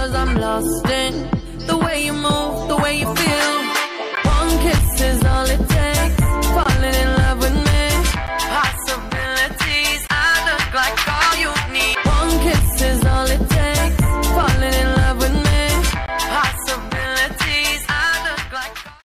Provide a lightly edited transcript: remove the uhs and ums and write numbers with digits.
'cause I'm lost in the way you move, the way you feel.